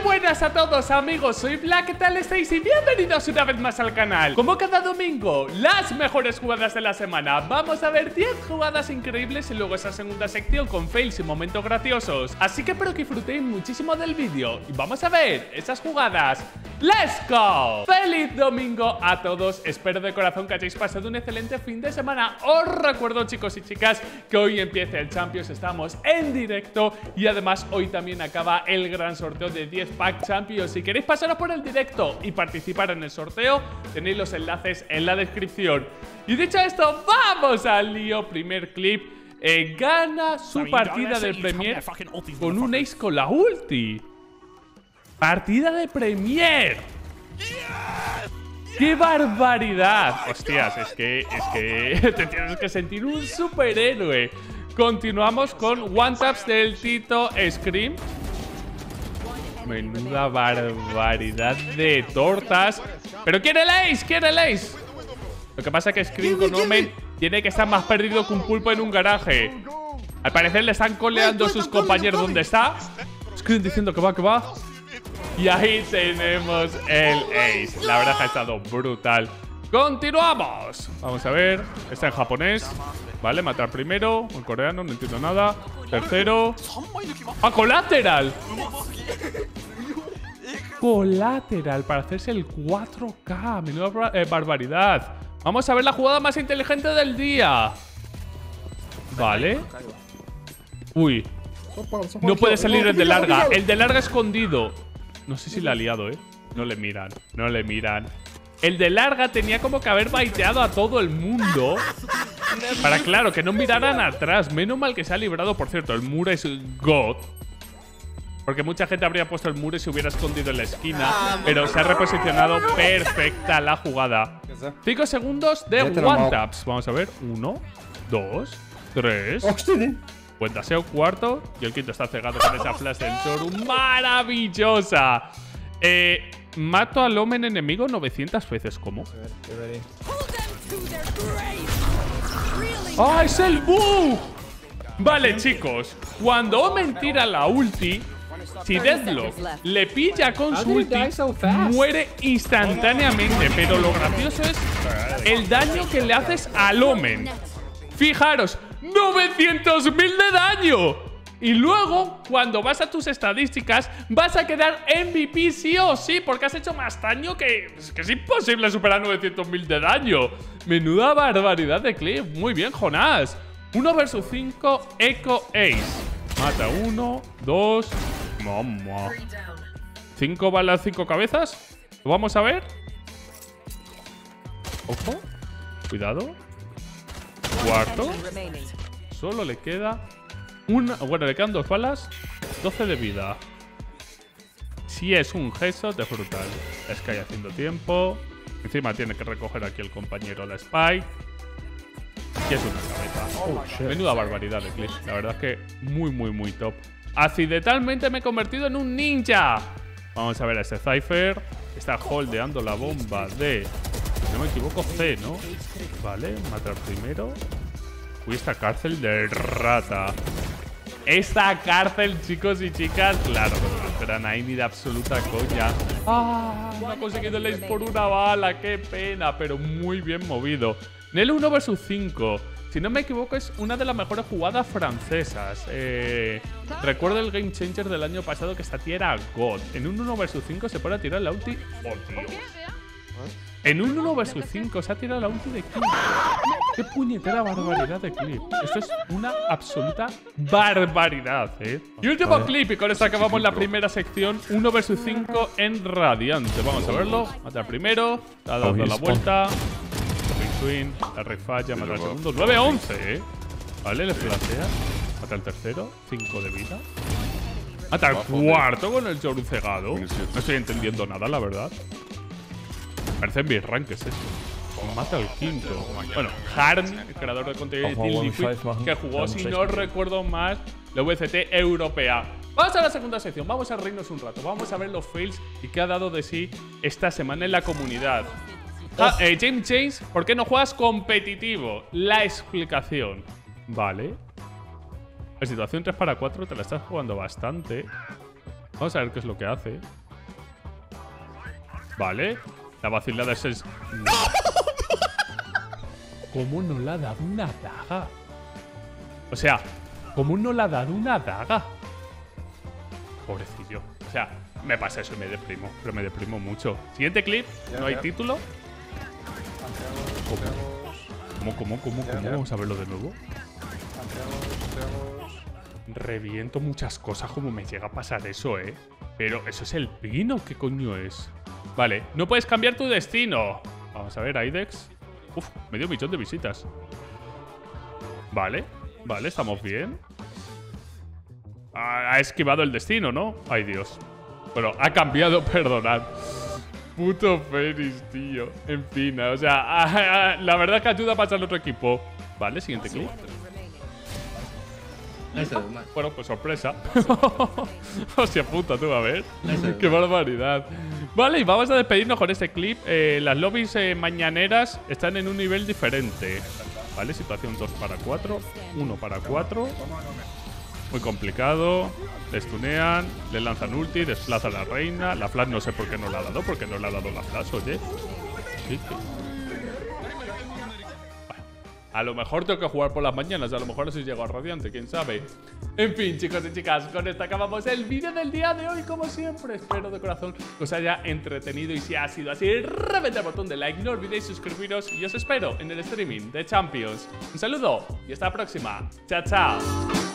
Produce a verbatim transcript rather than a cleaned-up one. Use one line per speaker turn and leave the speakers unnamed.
buenas a todos amigos, soy Black, ¿qué tal estáis? Y bienvenidos una vez más al canal. Como cada domingo, las mejores jugadas de la semana. Vamos a ver diez jugadas increíbles y luego esa segunda sección con fails y momentos graciosos. Así que espero que disfrutéis muchísimo del vídeo y vamos a ver esas jugadas. ¡Let's go! ¡Feliz domingo a todos! Espero de corazón que hayáis pasado un excelente fin de semana. Os recuerdo, chicos y chicas, que hoy empieza el Champions, estamos en directo y además hoy también acaba el gran sorteo de diez pack Champions. Si queréis pasaros por el directo y participar en el sorteo, tenéis los enlaces en la descripción. Y dicho esto, ¡vamos al lío! Primer clip. Eh, gana su partida de Premier con un ace con la ulti. Partida de Premier. ¡Qué barbaridad! Hostias, es que, es que te tienes que sentir un superhéroe. Continuamos con One Taps del Tito Scream. Menuda barbaridad de tortas. Pero quiere el ace, quiere el ace. Lo que pasa es que Scream con Omen tiene que estar más perdido que un pulpo en un garaje. Al parecer le están coleando a sus compañeros donde está. Scream diciendo que va, que va. Y ahí tenemos el ace. La verdad que ha estado brutal. Continuamos. Vamos a ver. Está en japonés. Vale, matar primero. En coreano, no entiendo nada. Tercero. ¡Ah, colateral! Colateral para hacerse el cuatro K. Menuda bar eh, barbaridad. Vamos a ver la jugada más inteligente del día. Vale. Uy. No puede salir el de larga. El de larga escondido. No sé si le ha liado, ¿eh? No le miran. No le miran. El de larga tenía como que haber baiteado a todo el mundo. Para, claro, que no miraran atrás. Menos mal que se ha librado. Por cierto, el Mure es God. Porque mucha gente habría puesto el Mure si hubiera escondido en la esquina. Pero se ha reposicionado perfecta la jugada. Cinco segundos de One Taps. Vamos a ver. Uno, dos, tres. Buen taseo, cuarto. Y el quinto está cegado con esa flash del Choru. ¡Maravillosa! Eh, mato al Omen enemigo novecientas veces. ¿Cómo? ¡Ah, es el bug! Vale, chicos. Cuando Omen tira la ulti, si Deadlock le pilla con su ulti, muere instantáneamente. Pero lo gracioso es el daño que le haces al Omen. Fijaros, ¡novecientos mil de daño! Y luego, cuando vas a tus estadísticas, vas a quedar M V P sí o sí, porque has hecho más daño que... Es que es imposible superar novecientos mil de daño. Menuda barbaridad de clip. Muy bien, Jonás. uno versus cinco, Echo Ace. Mata uno, dos... Mamá. ¿Cinco balas, cinco cabezas? ¿Lo vamos a ver? Ojo. Cuidado. Cuarto. Solo le queda una. Bueno, le quedan dos balas. doce de vida. Si es un headshot, es brutal. Sky haciendo tiempo. Encima tiene que recoger aquí el compañero la Spy. Y es una cabeza. Oh, menuda barbaridad de clip. La verdad es que muy, muy, muy top. Accidentalmente me he convertido en un ninja. Vamos a ver a ese Cypher. Está holdeando la bomba de... Si no me equivoco, C, ¿no? Vale, matar primero. Uy, esta cárcel de rata. Esta cárcel, chicos y chicas. Claro, pero no hay ni de absoluta coña. Ah, no ha conseguido el ace por una bala. Qué pena, pero muy bien movido. Nel uno versus cinco. Si no me equivoco, es una de las mejores jugadas francesas. Eh, recuerdo el Game Changer del año pasado que esta tía era God. En un uno versus cinco se pone a tirar la ulti. ¡Oh, Dios! En un uno versus cinco se ha tirado la ulti de Clip. ¡Qué puñetera barbaridad de Clip! Esto es una absoluta barbaridad, ¿eh? Y último clip, y con esto acabamos la primera sección. uno versus cinco en Radiante. Vamos a verlo. Mata primero. Ha dado la vuelta. Swing, la refalla, mata el segundo. nueve once, ¿eh? Vale, le flasea. Mata el tercero. cinco de vida. Mata el cuarto con el Choru cegado. No estoy entendiendo nada, la verdad. Parecen mis ranques, ¿eh? Mata el quinto. Bueno, Harn, el creador de contenido de Team Liquid, que jugó, si no recuerdo más, la V C T europea. Vamos a la segunda sección. Vamos a reírnos un rato. Vamos a ver los fails y qué ha dado de sí esta semana en la comunidad. Ah, eh, James James, ¿por qué no juegas competitivo? La explicación. Vale. La situación tres para cuatro te la estás jugando bastante. Vamos a ver qué es lo que hace. Vale. La vacilada es... es... No. ¿Cómo no le ha dado una daga? O sea, ¿cómo no le ha dado una daga? Pobrecillo. O sea, me pasa eso y me deprimo. Pero me deprimo mucho. Siguiente clip.
Ya,
no hay
ya.
título.
Anteagos,
¿Cómo, cómo, cómo,
Ya,
cómo?
ya.
Vamos a verlo de nuevo.
anteagos, anteagos.
Reviento muchas cosas como me llega a pasar eso, ¿eh? Pero eso es el pino. ¿Qué coño es? Vale. No puedes cambiar tu destino. Vamos a ver, Aidex. Uf, medio millón de visitas. Vale. Vale, estamos bien. Ha ha esquivado el destino, ¿no? Ay, Dios. Bueno, ha cambiado, perdonad. Puto Fénix, tío. En fin, o sea, ah, ah, la verdad es que ayuda a pasar al otro equipo. Vale, siguiente clip.
Nice, man.
Bueno, pues sorpresa. Hostia puta, tú, a ver.
Nice.
Qué barbaridad. Vale, y vamos a despedirnos con este clip. Eh, las lobbies eh, mañaneras están en un nivel diferente. Vale, situación dos para cuatro. uno para cuatro. Muy complicado. Les tunean, le lanzan ulti, desplaza a la reina. La flash no sé por qué no la ha dado, porque no le ha dado la flash, oye. ¿Qué, qué? A lo mejor tengo que jugar por las mañanas, a lo mejor así llego a Radiante, quién sabe. En fin, chicos y chicas, con esto acabamos el vídeo del día de hoy, como siempre. Espero de corazón que os haya entretenido y si ha sido así, reventad el botón de like, no olvidéis suscribiros y os espero en el streaming de Champions. Un saludo y hasta la próxima. Chao, chao.